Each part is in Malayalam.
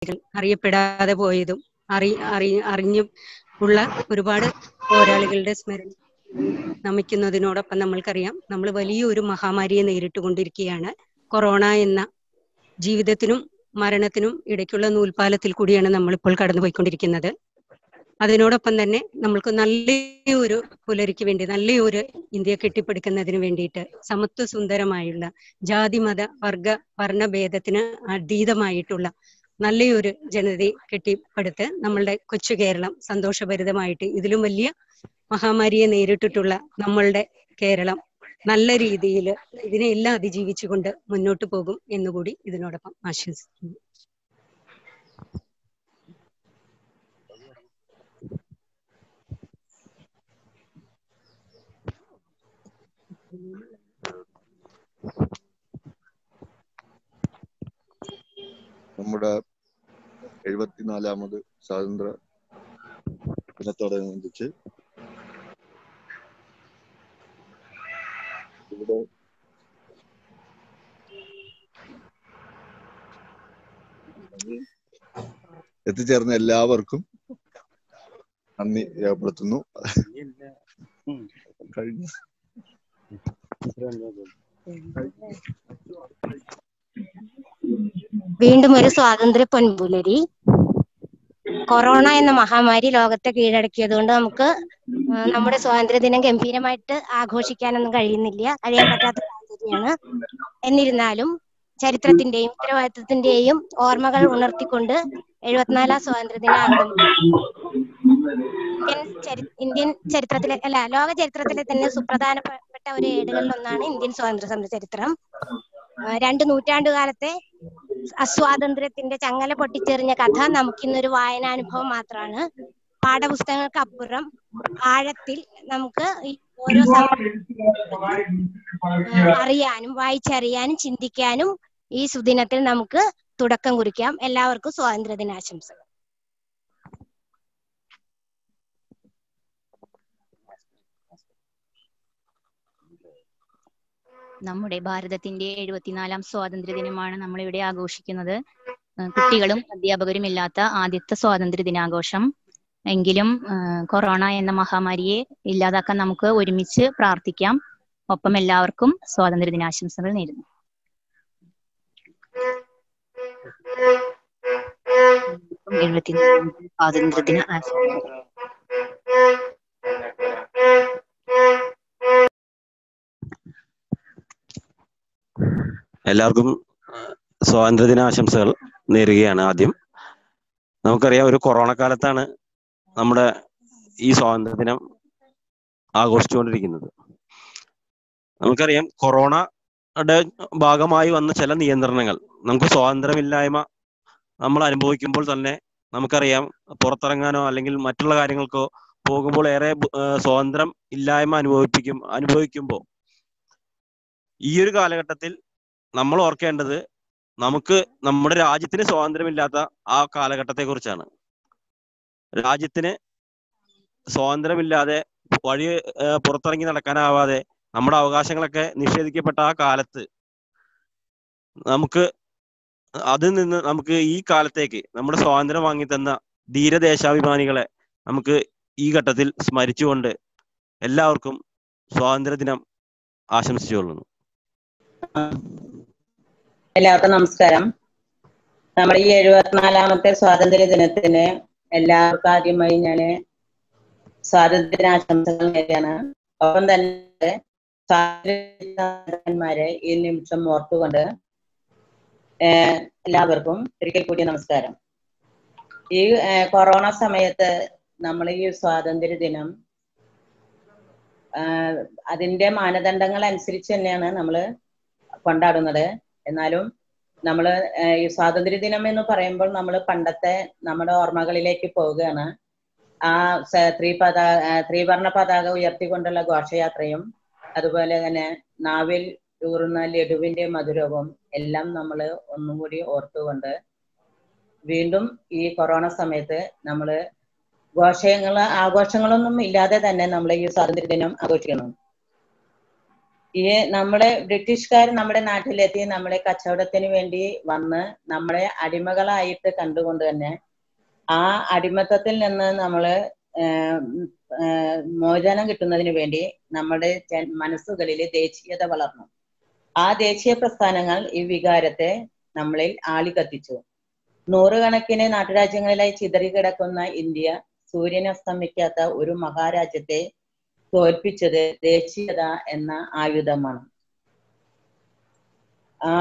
അറിയപ്പെടാതെ പോയതും അറിഞ്ഞു ഉള്ള ഒരുപാട് പോരാളികളുടെ സ്മരണ നമിക്കുന്നതിനോടൊപ്പം നമ്മൾക്കറിയാം നമ്മൾ വലിയൊരു മഹാമാരിയെ നേരിട്ടുകൊണ്ടിരിക്കുകയാണ്. കൊറോണ എന്ന ജീവിതത്തിനും മരണത്തിനും ഇടയ്ക്കുള്ള നൂൽപാലത്തിൽ കൂടിയാണ് നമ്മളിപ്പോൾ കടന്നുപോയിക്കൊണ്ടിരിക്കുന്നത്. അതിനോടൊപ്പം തന്നെ നമ്മൾക്ക് നല്ലൊരു പുലരിക്ക് വേണ്ടി നല്ലൊരു ഇന്ത്യ കെട്ടിപ്പടുക്കുന്നതിന് വേണ്ടിയിട്ട് സമത്വ സുന്ദരമായുള്ള ജാതി മത വർഗ വർണ്ണഭേദത്തിന് അതീതമായിട്ടുള്ള നല്ലൊരു ജനതയെ കെട്ടിപ്പടുത്ത് നമ്മളുടെ കൊച്ചു കേരളം സന്തോഷഭരിതമായിട്ട് ഇതിലും വലിയ മഹാമാരിയെ നേരിട്ടിട്ടുള്ള നമ്മളുടെ കേരളം നല്ല രീതിയിൽ ഇതിനെല്ലാം അതിജീവിച്ചുകൊണ്ട് മുന്നോട്ട് പോകും എന്നുകൂടി ഇതിനോടൊപ്പം ആശംസിക്കുന്നു. നമ്മുടെ 74ാമത് സ്വാതന്ത്ര്യ ദിനത്തോടനുബന്ധിച്ച് ഇവിടെ എത്തിച്ചേർന്ന എല്ലാവർക്കും നന്ദി രേഖപ്പെടുത്തുന്നു. കഴിഞ്ഞ വീണ്ടും ഒരു സ്വാതന്ത്ര്യ പൊൻപുലരി. കൊറോണ എന്ന മഹാമാരി ലോകത്തെ കീഴടക്കിയത് കൊണ്ട് നമുക്ക് നമ്മുടെ സ്വാതന്ത്ര്യദിനം ഗംഭീരമായിട്ട് ആഘോഷിക്കാനൊന്നും കഴിയാൻ പറ്റാത്ത സാഹചര്യമാണ്. എന്നിരുന്നാലും ചരിത്രത്തിന്റെയും ഉത്തരവാദിത്വത്തിന്റെയും ഓർമ്മകൾ ഉണർത്തിക്കൊണ്ട് 74ാം സ്വാതന്ത്ര്യദിനാഘോഷം ഇന്ത്യൻ ചരിത്രത്തിലെ ലോക ചരിത്രത്തിലെ തന്നെ സുപ്രധാനപ്പെട്ട ഒരു ഏടുകളിലൊന്നാണ് ഇന്ത്യൻ സ്വാതന്ത്ര്യ സമര ചരിത്രം. 2 നൂറ്റാണ്ടുകാലത്തെ അസ്വാതന്ത്ര്യത്തിന്റെ ചങ്ങല പൊട്ടിച്ചെറിഞ്ഞ കഥ നമുക്കിന്നൊരു വായനാനുഭവം മാത്രമാണ്. പാഠപുസ്തകങ്ങൾക്ക് അപ്പുറം ആഴത്തിൽ നമുക്ക് ഓരോ അറിയാനും വായിച്ചറിയാനും ചിന്തിക്കാനും ഈ സുദിനത്തിൽ നമുക്ക് തുടക്കം കുറിക്കാം. എല്ലാവർക്കും സ്വാതന്ത്ര്യ ദിനാശംസകൾ. നമ്മുടെ ഭാരതത്തിന്റെ 74ാം സ്വാതന്ത്ര്യ ദിനമാണ് നമ്മളിവിടെ ആഘോഷിക്കുന്നത്. കുട്ടികളും അധ്യാപകരും ഇല്ലാത്ത ആദ്യത്തെ സ്വാതന്ത്ര്യ ദിനാഘോഷം. എങ്കിലും കൊറോണ എന്ന മഹാമാരിയെ ഇല്ലാതാക്കാൻ നമുക്ക് ഒരുമിച്ച് പ്രാർത്ഥിക്കാം. ഒപ്പം എല്ലാവർക്കും സ്വാതന്ത്ര്യ ദിനാശംസകൾ നേരുന്നു. സ്വാതന്ത്ര്യദിന ആശംസകൾ. എല്ലാവർക്കും സ്വാതന്ത്ര്യദിനാശംസകൾ നേരുകയാണ്. ആദ്യം നമുക്കറിയാം, ഒരു കൊറോണ കാലത്താണ് നമ്മുടെ ഈ സ്വാതന്ത്ര്യദിനം ആഘോഷിച്ചുകൊണ്ടിരിക്കുന്നത്. നമുക്കറിയാം, കൊറോണയുടെ ഭാഗമായി വന്ന ചില നിയന്ത്രണങ്ങൾ, നമുക്ക് സ്വാതന്ത്ര്യമില്ലായ്മ നമ്മൾ അനുഭവിക്കുമ്പോൾ തന്നെ നമുക്കറിയാം, പുറത്തിറങ്ങാനോ അല്ലെങ്കിൽ മറ്റുള്ള കാര്യങ്ങൾക്കോ പോകുമ്പോൾ ഏറെ സ്വാതന്ത്ര്യം ഇല്ലായ്മ അനുഭവിക്കുമ്പോൾ ഈ ഒരു കാലഘട്ടത്തിൽ നമ്മൾ ഓർക്കേണ്ടത് നമുക്ക് നമ്മുടെ രാജ്യത്തിന് സ്വാതന്ത്ര്യമില്ലാത്ത ആ കാലഘട്ടത്തെ കുറിച്ചാണ്. രാജ്യത്തിന് സ്വാതന്ത്ര്യമില്ലാതെ പുറത്തിറങ്ങി നടക്കാനാവാതെ നമ്മുടെ അവകാശങ്ങളൊക്കെ നിഷേധിക്കപ്പെട്ട ആ കാലത്ത് നമുക്ക് ഈ കാലത്തേക്ക് നമ്മുടെ സ്വാതന്ത്ര്യം വാങ്ങിത്തന്ന ധീരദേശാഭിമാനികളെ നമുക്ക് ഈ ഘട്ടത്തിൽ സ്മരിച്ചുകൊണ്ട് എല്ലാവർക്കും സ്വാതന്ത്ര്യദിനം ആശംസിച്ചുകൊള്ളുന്നു. എല്ലാവർക്കും നമസ്കാരം. നമ്മുടെ ഈ 74ാമത്തെ സ്വാതന്ത്ര്യ ദിനത്തിന് എല്ലാവർക്കും ആദ്യമായി ഞാൻ സ്വാതന്ത്ര്യദിനാശംസകൾ നേരെയാണ്. ഒപ്പം തന്നെ സ്വാതന്ത്ര്യന്മാരെ ഈ നിമിഷം ഓർത്തുകൊണ്ട് എല്ലാവർക്കും ഒരിക്കൽ കൂടി നമസ്കാരം. ഈ കൊറോണ സമയത്ത് നമ്മൾ ഈ സ്വാതന്ത്ര്യ ദിനം അതിൻ്റെ മാനദണ്ഡങ്ങൾ അനുസരിച്ച് തന്നെയാണ് നമ്മൾ കൊണ്ടാടുന്നത്. എന്നാലും നമ്മൾ ഈ സ്വാതന്ത്ര്യ ദിനം എന്ന് പറയുമ്പോൾ നമ്മൾ പണ്ടത്തെ നമ്മുടെ ഓർമ്മകളിലേക്ക് പോവുകയാണ്. ആ ത്രിവർണ്ണ പതാക ഉയർത്തിക്കൊണ്ടുള്ള ഘോഷയാത്രയും അതുപോലെ തന്നെ നാവിൽ ഊറുന്ന ലഡുവിന്റെ മധുരവും എല്ലാം നമ്മൾ ഒന്നും കൂടി ഓർത്തുകൊണ്ട് വീണ്ടും ഈ കൊറോണ സമയത്ത് നമ്മൾ ആഘോഷങ്ങളൊന്നും ഇല്ലാതെ തന്നെ നമ്മൾ ഈ സ്വാതന്ത്ര്യ ദിനം ആഘോഷിക്കണം. ഈ നമ്മുടെ ബ്രിട്ടീഷുകാർ നമ്മുടെ നാട്ടിലെത്തി നമ്മളെ കച്ചവടത്തിന് വേണ്ടി വന്ന് നമ്മളെ അടിമകളായിട്ട് കണ്ടുകൊണ്ട് തന്നെ ആ അടിമത്തത്തിൽ നിന്ന് നമ്മള് മോചനം കിട്ടുന്നതിന് വേണ്ടി നമ്മുടെ മനസ്സുകളിൽ ദേശീയത വളർന്നു. ആ ദേശീയ പ്രസ്ഥാനങ്ങൾ ഈ വികാരത്തെ നമ്മളിൽ ആളിക്കത്തിച്ചു. നൂറുകണക്കിന് നാട്ടുരാജ്യങ്ങളിലായി ചിതറിക്കിടക്കുന്ന ഇന്ത്യ സൂര്യൻ അസ്തമിക്കാത്ത ഒരു മഹാരാജ്യത്തെ തോൽപ്പിച്ചത് ദേശീയത എന്ന ആയുധമാണ്. ആ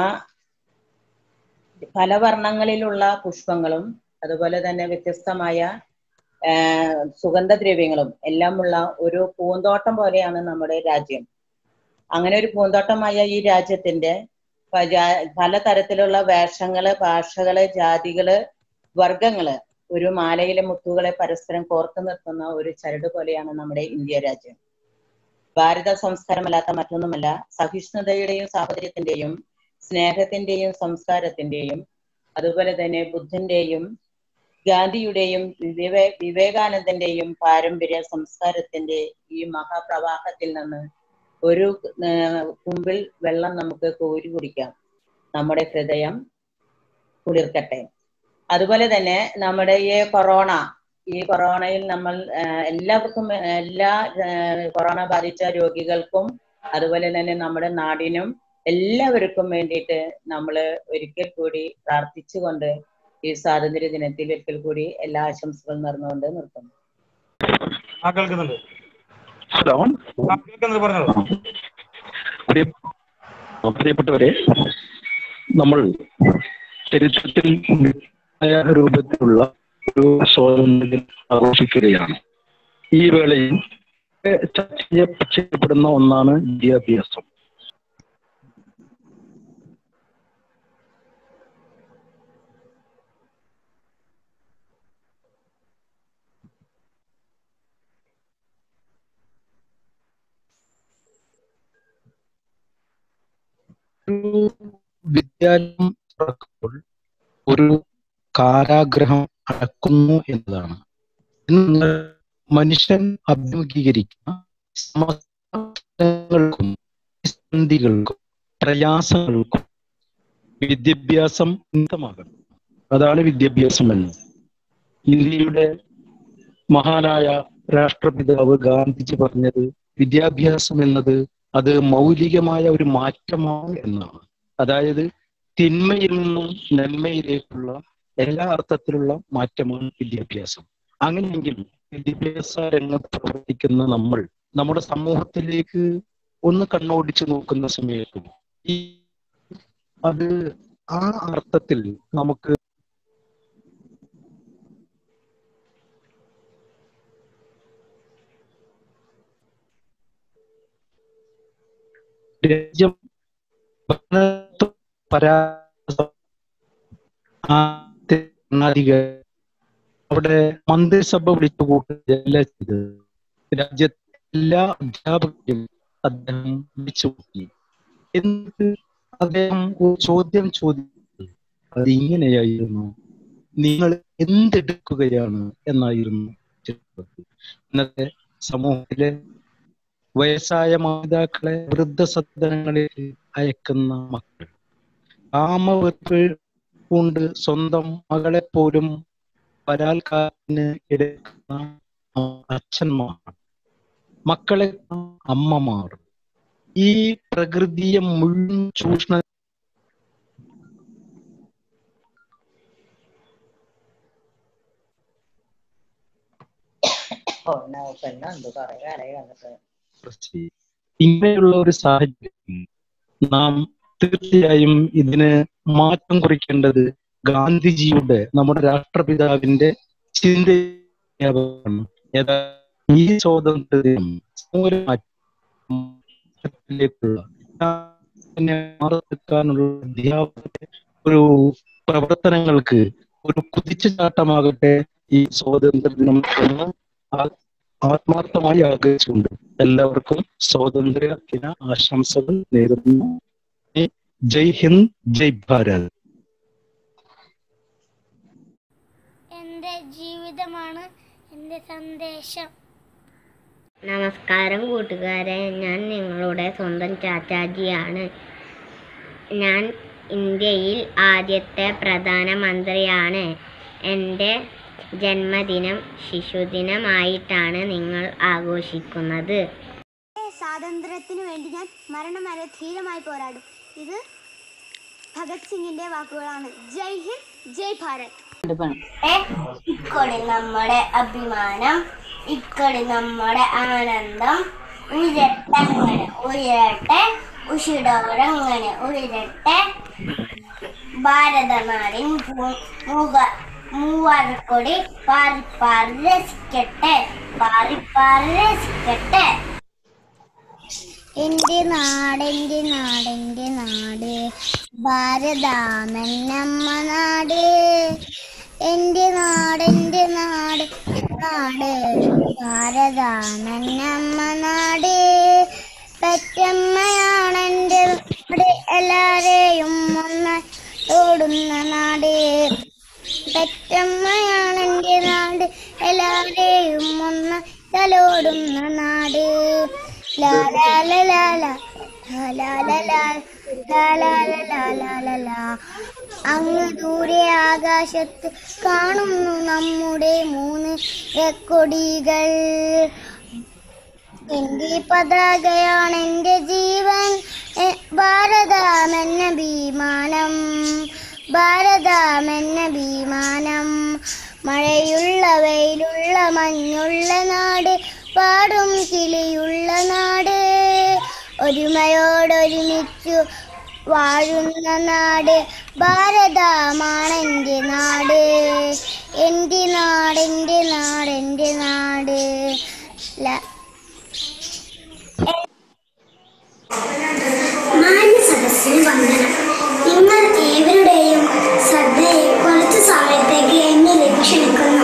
പല വർണ്ണങ്ങളിലുള്ള പുഷ്പങ്ങളും അതുപോലെ തന്നെ വ്യത്യസ്തമായ സുഗന്ധദ്രവ്യങ്ങളും എല്ലാമുള്ള ഒരു പൂന്തോട്ടം പോലെയാണ് നമ്മുടെ രാജ്യം. അങ്ങനെ ഒരു പൂന്തോട്ടമായ ഈ രാജ്യത്തിന്റെ പലതരത്തിലുള്ള വേഷങ്ങള്, ഭാഷകള്, ജാതികള്, വർഗങ്ങള് ഒരു മാലയിലെ മുത്തുകളെ പരസ്പരം കോർത്തു നിർത്തുന്ന ഒരു ചരട് പോലെയാണ് നമ്മുടെ ഇന്ത്യ രാജ്യം. ഭാരത സംസ്കാരമല്ലാത്ത മറ്റൊന്നുമല്ല. സഹിഷ്ണുതയുടെയും സാഹോദര്യത്തിന്റെയും സ്നേഹത്തിന്റെയും സംസ്കാരത്തിന്റെയും അതുപോലെ തന്നെ ബുദ്ധന്റെയും ഗാന്ധിയുടെയും വിവേകാനന്ദന്റെയും പാരമ്പര്യ സംസ്കാരത്തിന്റെ ഈ മഹാപ്രവാഹത്തിൽ നിന്ന് ഒരു കുമ്പിൾ വെള്ളം നമുക്ക് കോരി കുടിക്കാം. നമ്മുടെ ഹൃദയം കുളിർക്കട്ടെ. അതുപോലെ തന്നെ നമ്മുടെ ഈ കൊറോണയിൽ നമ്മൾ എല്ലാവർക്കും, എല്ലാ കൊറോണ ബാധിച്ച രോഗികൾക്കും അതുപോലെ തന്നെ നമ്മുടെ നാടിനും എല്ലാവർക്കും വേണ്ടിയിട്ട് നമ്മൾ ഒരിക്കൽ കൂടി പ്രാർത്ഥിച്ചുകൊണ്ട് ഈ സ്വാതന്ത്ര്യ ദിനത്തിൽ ഒരിക്കൽ കൂടി എല്ലാ ആശംസകളും നേർന്നുകൊണ്ട് നിർത്തുന്നു. പ്രിയപ്പെട്ടവരെ, നമ്മൾ ചരിത്രത്തിൽ രൂപത്തിലുള്ള ഒരു സ്വാതന്ത്ര്യം ആഘോഷിക്കുകയാണ്. ഈ വേളയിൽ ചർച്ച ചെയ്യപ്പെടുന്ന ഒന്നാണ് വിദ്യാഭ്യാസം. വിദ്യാലയം തുറക്കുമ്പോൾ ഒരു കാരാഗ്രഹം അടക്കുന്നു എന്നതാണ്. ഇന്ന് മനുഷ്യൻ അഭിമുഖീകരിക്കുന്ന സമസ്തകൾക്കും സന്ധികൾക്കും പ്രയാസങ്ങൾക്കും വിദ്യാഭ്യാസം ഉന്നതമാകണം. അതാണ് വിദ്യാഭ്യാസം എന്നത്. ഇന്ത്യയുടെ മഹാനായ രാഷ്ട്രപിതാവ് ഗാന്ധിജി പറഞ്ഞത് വിദ്യാഭ്യാസം എന്നത് അത് മൗലികമായ ഒരു മാറ്റമാണ് എന്നാണ്. അതായത് തിന്മയിൽ നിന്നും നന്മയിലേക്കുള്ള എല്ലാ അർത്ഥത്തിലുള്ള മാറ്റമാണ് വിദ്യാഭ്യാസം. അങ്ങനെയെങ്കിൽ വിദ്യാഭ്യാസ രംഗത്ത് പ്രവർത്തിക്കുന്ന നമ്മൾ നമ്മുടെ സമൂഹത്തിലേക്ക് ഒന്ന് കണ്ണോടിച്ചു നോക്കുന്ന സമയത്ത് അത് ആ അർത്ഥത്തിൽ നമുക്ക് രാജ്യം അവിടെ മന്ത്രിസഭ വിളിച്ചു കൂട്ടുകയല്ല ചെയ്തത്. രാജ്യത്തെ എല്ലാ അധ്യാപകരും അദ്ദേഹം വിളിച്ചു കൂട്ടി. എന്നിട്ട് അദ്ദേഹം ഒരു ചോദ്യം ചോദിച്ചു. അത് ഇങ്ങനെയായിരുന്നു: നിങ്ങൾ എന്തെടുക്കുകയാണ് എന്നായിരുന്നു. ഇന്നത്തെ സമൂഹത്തിലെ വയസ്സായ മാതാക്കളെ വൃദ്ധസദനങ്ങളിൽ അയക്കുന്ന മക്കൾ, കാമവെപ്പ് കൊണ്ട് സ്വന്തം മകളെ പോലും ബലാത്കാരത്തിന് ഇടയാക്കുന്ന അച്ഛന്മാർ, മക്കളെ അമ്മമാർ, ഈ പ്രകൃതിയെ മുഴുവൻ ചൂഷണം ഇങ്ങനെയുള്ള ഒരു സാഹചര്യത്തിൽ നാം തീർച്ചയായും ഇതിന് മാറ്റം കുറിക്കേണ്ടത് ഗാന്ധിജിയുടെ, നമ്മുടെ രാഷ്ട്രപിതാവിന്റെ ചിന്തയാണ്. ഈ സ്വാതന്ത്ര്യം മാറെടുക്കാനുള്ള അധ്യാപകരുടെ ഒരു പ്രവർത്തനങ്ങൾക്ക് ഒരു കുതിച്ചുചാട്ടമാകട്ടെ ഈ സ്വാതന്ത്ര്യ ദിനം എന്ന് ആത്മാർത്ഥമായി ആഗ്രഹിച്ചുകൊണ്ട് എല്ലാവർക്കും സ്വാതന്ത്ര്യ ദിന ആശംസകൾ നേരുന്നു. ജയ് ഹിന്ദ്, ജയ് ഭാരത്. എന്റെ ജീവിതമാണ് എന്റെ സന്ദേശം. നമസ്കാരം കൂട്ടുകാരെ, ഞാൻ നിങ്ങളുടെ സ്വന്തം ചാച്ചാജിയാണ്. ഞാൻ ഇന്ത്യയിൽ ആദ്യത്തെ പ്രധാനമന്ത്രിയാണ്. എൻ്റെ ജന്മദിനം ശിശുദിനമായിട്ടാണ് നിങ്ങൾ ആഘോഷിക്കുന്നത്. സ്വാതന്ത്ര്യത്തിന് വേണ്ടി ഞാൻ മരണം വരെ ധീരമായി പോരാടും. ഇത് ഭഗത് സിംഗിന്റെ വാക്കുകളാണ്. ജയ് ഹിന്ദ്, ജയ് ഭാരത്. ഇക്കോടി നമ്മുടെ അഭിമാനം, ഇക്കോടി നമ്മുടെ ആനന്ദം. ഉയരട്ടങ്ങനെ ഉയരട്ടെ, ഉഷിടോരങ്ങനെ ഉയരട്ടെ. ഭാരതനാടിൻ മൂവാർക്കൊടി പാറിപ്പാറി രസിക്കട്ടെ, പാറിപ്പാറി രസിക്കട്ടെ. എൻ്റെ നാട്, എൻ്റെ നാട്, എൻ്റെ നാട്, ഭാരതാമെന്നമ്മ നാട്. എൻ്റെ നാട്, എൻ്റെ നാട്, നാട്, ഭാരതാമെന്നമ്മ നാട്. പെറ്റമ്മയാണെൻ്റെ നാട്, എല്ലാരെയും ഒന്നായി ഓടുന്ന നാട്. പെറ്റമ്മയാണെൻ്റെ നാട്, എല്ലാരെയും ഒന്നായി തലോടുന്ന നാട്. ലാ ലാ ലാ ലാ ലാ ലാ ലാ ലാ ലാ ലാ ലാ ലാ. അങ്ങ് ദൂരെ ആകാശത്ത് കാണുന്നു നമ്മുടെ 3 കൊടികൾ. എൻ്റെ പതാകയാണ് എൻ്റെ ജീവൻ, ഭാരതമെന്ന വിമാനം, ഭാരതമെന്ന വിമാനം. മഴയുള്ള വെയിലുള്ള മഞ്ഞുള്ള നാട്, പാടും കിളിയുള്ള നാട്. ഒരുമയോടൊരുമിച്ചു വാഴുന്ന നാട്, ഭാരതമാണെൻ്റെ നാട്. എൻ്റെ നാട്, എൻ്റെ നാട്, എൻ്റെ നാട്. മാന്യസദസ്സിന് വന്ദനം. നിങ്ങൾ ഏവരുടെയും ശ്രദ്ധയെ കുറച്ചു സമയത്തേക്ക് എന്നിലേക്ക് ക്ഷണിക്കുന്നു.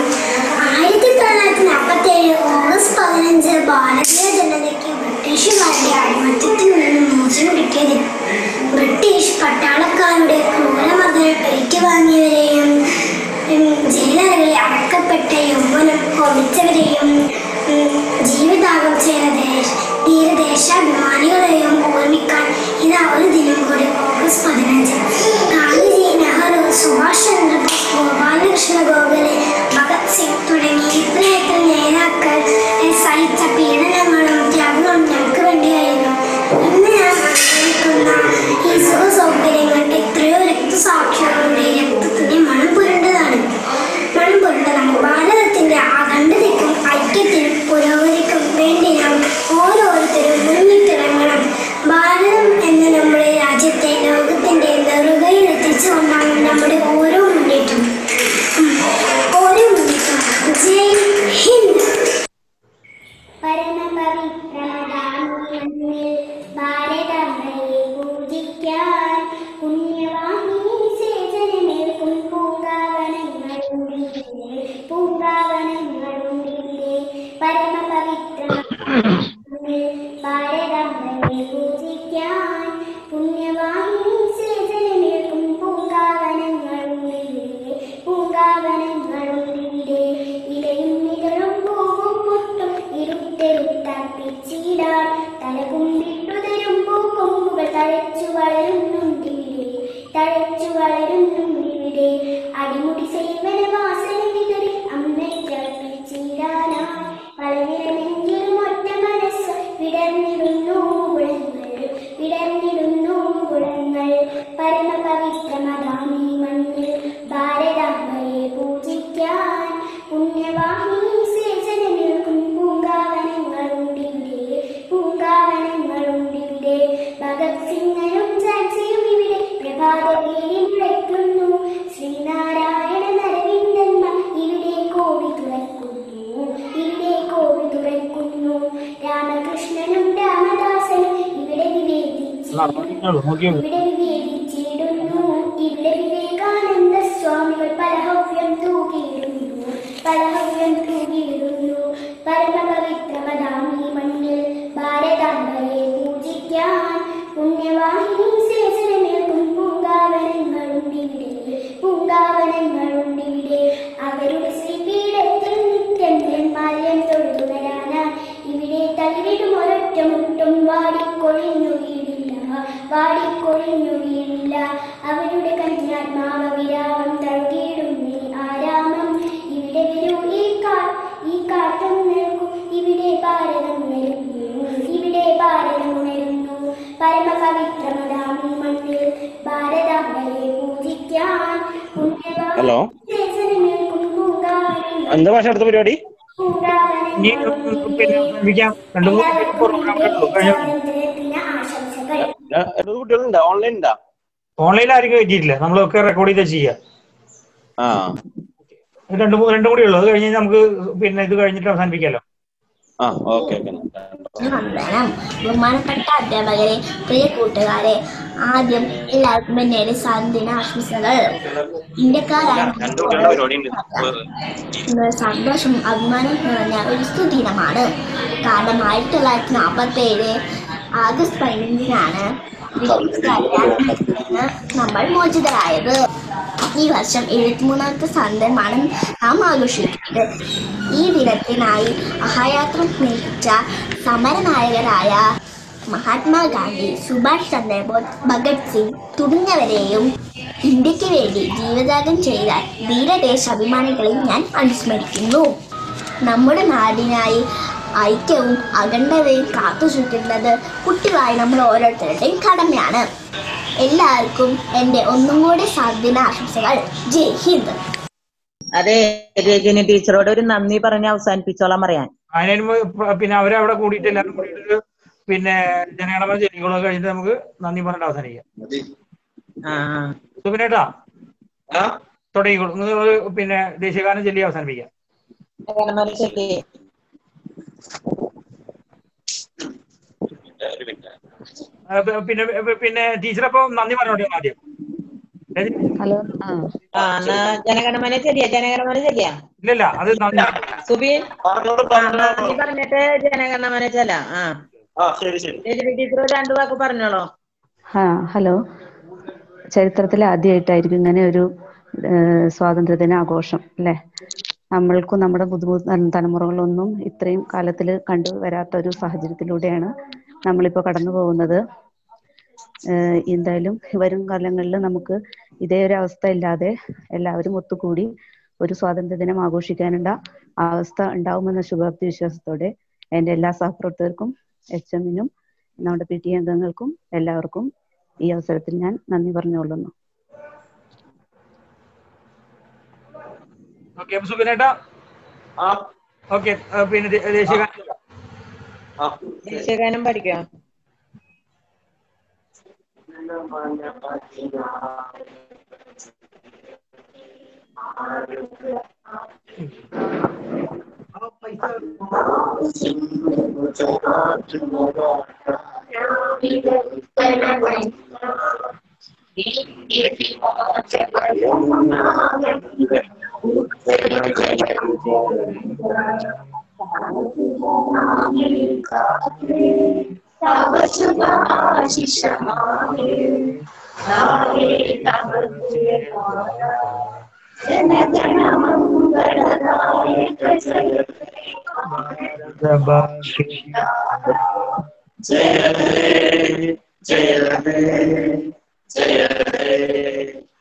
1947 ഓഗസ്റ്റ് 15 ഭാരതീയ ജനതയ്ക്ക് ബ്രിട്ടീഷുകാരുടെ അടിമത്തത്തിൽ നിന്ന് മോചനം കിട്ടിയത്. ബ്രിട്ടീഷ് പട്ടാളക്കാരുടെ ക്രൂരമർദ്ദനം ഏറ്റുവാങ്ങിയവരെയും ജയിലറകളിൽ അടക്കപ്പെട്ട യൗവനം കൊതിച്ചവരെയും ജീവിതാകം ചെയ്ത ധീരദേശാഭിമാനികളെയും ഓർമ്മിക്കാൻ ഇതാ ഒരു ദിനം കൂടി, ഓഗസ്റ്റ് 15. ഗാന്ധിജി, നെഹ്റു, സുഭാഷ് ചന്ദ്രബോസ്, ഗോപാലകൃഷ്ണ ഗോഖലെ, ഭഗത് സിംഗ് തുടങ്ങി ഇത്രയെത്ര നേതാക്കൾ സഹിച്ച പീഡനങ്ങളും ത്യാഗങ്ങളും ഞങ്ങൾക്ക് വേണ്ടിയായിരുന്നു. ഇന്ന് ഞാൻ അനുഭവിക്കുന്ന ഈ സുഖ സൗകര്യങ്ങൾ എത്രയോ രക്തസാക്ഷികളുടെ രക്തത്തിന്റെ മണം പുരണ്ടതാണ്. ഭാരതത്തിന്റെ അഖണ്ഡതയ്ക്കും ഐക്യത്തിനും പുരോഗതിക്കും വേണ്ടി നാം ഓരോരുത്തരും മുന്നിട്ടിറങ്ങണം. ഭാരതം എന്ന നമ്മുടെ രാജ്യത്തെ ലോകത്തിന്റെ നെറുകയിൽ എത്തിച്ചുകൊണ്ടാണ് നമ്മുടെ ഓരോ മുന്നേറ്റം. ജയ് ഹിന്ദ്. പരമപവിത്രമതാമിൽ ഭാരതമ്മയെ പൂജിക്കാൻ പുണ്യവാഹിനി സേചനമേൽക്കും പൂങ്കാവനങ്ങളുണ്ടില്ലേ. പരമപവിത്രമതാമിൽ ഭാരതമ്മയെ പൂജിക്കാൻ പുണ്യവാഹിനി സേചനമേൽക്കും പൂങ്കാവനങ്ങളുണ്ടില്ലേ. ഇലയും നിഴലും പൂവും പൊട്ടും ഇരുട്ടെടുത്തർപ്പിച്ചിടാൻ തലകുമ്പിട്ടുതരും പൂക്കൊമ്പുകൾ തഴച്ചു വളരുന്നുണ്ടിവിടെ. അടിമുടി സേവന വാസന വിതറി അമ്മയ്ക്കർപ്പിച്ചിടാനായി വളവില നെഞ്ചിലും ഒറ്റ മനസ്സ് വിടർന്നിടുന്നു മുകുളങ്ങൾ. പരമപവിത്രമതാമീ മണ്ണിൽ ഭാരതാംബയെ പൂജിക്കാൻ പുണ്യവാഹിനി സേചനമേൽക്കും പൂങ്കാവനങ്ങളുണ്ടിവിടെ. ഭഗത് സിംഗനും ഝാൻസിയും ഇവിടെ പ്രഭാതവേലി മുഴയ്ക്കുന്നു. ശ്രീനാരായണ നരവിന്ദന്മാർ ഇവിടെ കോവി തുറക്കുന്നു. രാമകൃഷ്ണനും രാമദാസനും ഇവിടെ വിവേദിച്ചിടുന്നു. ഇവിടെ വിവേകാനന്ദ സ്വാമികൾ പലഹവ്യം തൂകിയിടുന്നു. പരമപവിത്രമതാമീ മണ്ണിൽ ഭാരതാംബയെ പൂജിക്കാൻ പുണ്യവാഹിനി സേചനമേൽക്കും പൂങ്കാവനങ്ങളുണ്ടിവിടെ. അവരുടെ ശ്രീപീഠത്തിൽ നിത്യം നിർമാല്യം തൊഴുതുവരാനായി ഇവിടെ തളിരിടും ഒരൊറ്റ മുട്ടും വാടിക്കൊഴിഞ്ഞു വീടില്ല, വാടിക്കൊഴിഞ്ഞു വീടില്ല. അവരുടെ കന്യാത്മാവ വിരാമം തഴുകിയിടും നീ ആരാമം. ഇവിടെ വരൂ ഈ കാറ്റം നിൽക്കും, ഇവിടെ ഭാരതം ഉണരുന്നു, ഇവിടെ ഭാരതം ഉണരുന്നു. പരമപവിത്രമതാം മണ്ണിൽ ഭാരതാംബയെ പൂജിക്കാൻ ഹലോ, എന്താ ഭാഷ അടുത്ത പരിപാടി? കുട്ടികളുണ്ടോ? ഓൺലൈൻ ഉണ്ടോ? ഓൺലൈനിൽ ആർക്കും പറ്റിയിട്ടില്ല, നമ്മളൊക്കെ റെക്കോർഡ് ചെയ്താ ചെയ്യാം. രണ്ടും കൂടി ഉള്ളു. അത് കഴിഞ്ഞ് നമുക്ക് പിന്നെ ഇത് കഴിഞ്ഞിട്ട് അവസാനിപ്പിക്കാലോ. ബഹുമാനപ്പെട്ട അധ്യാപകരെ, പ്രിയ കൂട്ടുകാരെ, ആദ്യം എല്ലാവർക്കും എന്നയുടെ സ്വാതന്ത്ര്യദിന ആശംസകൾ. ഇന്ത്യക്കാരായ സന്തോഷം അഭിമാനം നിറഞ്ഞ ഒരു സുദിനമാണ്. കാരണം 1947 ആഗസ്റ്റ് 15-നാണ് നമ്മൾ മോചിതരായത്. ഈ വർഷം 73ാമത്തെ സ്വാതന്ത്ര്യമാണ് നാം ആഘോഷിക്കുന്നത്. ഈ ദിനത്തിനായി അഹയാത്ര നയിച്ച സമരനായകരായ മഹാത്മാഗാന്ധി, സുഭാഷ് ചന്ദ്രബോസ്, ഭഗത് സിംഗ് തുടങ്ങിയവരെയും ഇന്ത്യക്ക് വേണ്ടി ജീവത്യാഗം ചെയ്ത ധീരദേശാഭിമാനികളെയും ഞാൻ അനുസ്മരിക്കുന്നു. നമ്മുടെ നാടിനായി ഐക്യവും അഖണ്ഡതയും കാത്തുസൂക്ഷിക്കുന്നത് കുട്ടികളായി നമ്മൾ ഓരോരുത്തരുടെയും കടമയാണ്. എല്ലാവർക്കും എന്റെ ഒന്നും കൂടി സ്വാതന്ത്ര്യദിന ആശംസകൾ. ജയ് ഹിന്ദ്. അതെ, രജനി ടീച്ചറോട് ഒരു നന്ദി പറഞ്ഞ് അവസാനിപ്പിച്ചോളാം പറയാൻ. പിന്നെ അവരവിടെ കൂടിയിട്ട് എല്ലാവരും കൂടിയിട്ട് പിന്നെ ജനഗണമന ചൊല്ലിക്കോളാം. കഴിഞ്ഞിട്ട് നമുക്ക് നന്ദി പറഞ്ഞിട്ട് അവസാനിക്കാം. സുബിനേട്ടാ തുടങ്ങിക്കോളൂ. പിന്നെ ദേശീയഗാനം ചൊല്ലി അവസാനിപ്പിക്കാം. പിന്നെ ടീച്ചറപ്പോ നന്ദി പറഞ്ഞോട്ടെ ആദ്യം. ഹലോ, ജനഗണമന ചെല്ലിയാ ഇല്ലല്ല, അത് സുബീൻ നന്ദി പറഞ്ഞിട്ട് ജനഗണമന ചെല്ലാം. ടീച്ചർ 2 വാക്ക് പറഞ്ഞോളൂ. ഹലോ, ചരിത്രത്തിൽ ആദ്യമായിട്ടായിരിക്കും ഇങ്ങനെ ഒരു സ്വാതന്ത്ര്യദിന ആഘോഷം അല്ലേ? നമ്മൾക്കും നമ്മുടെ തലമുറകളൊന്നും ഇത്രയും കാലത്തിൽ കണ്ടുവരാത്ത ഒരു സാഹചര്യത്തിലൂടെയാണ് നമ്മളിപ്പോൾ കടന്നു പോകുന്നത്. എന്തായാലും വരും കാലങ്ങളിൽ നമുക്ക് ഇതേ ഒരു അവസ്ഥ ഇല്ലാതെ എല്ലാവരും ഒത്തുകൂടി ഒരു സ്വാതന്ത്ര്യദിനം ആഘോഷിക്കാനുള്ള അവസ്ഥ ഉണ്ടാവുമെന്ന ശുഭാപ്തി വിശ്വാസത്തോടെ എൻ്റെ എല്ലാ സഹപ്രവർത്തകർക്കും, HM-നും നമ്മുടെ PTA അംഗങ്ങൾക്കും എല്ലാവർക്കും ഈ അവസരത്തിൽ ഞാൻ നന്ദി പറഞ്ഞുകൊള്ളുന്നു. പിന്നെ ദേശീയഗാനം പഠിക്കാം. ജയ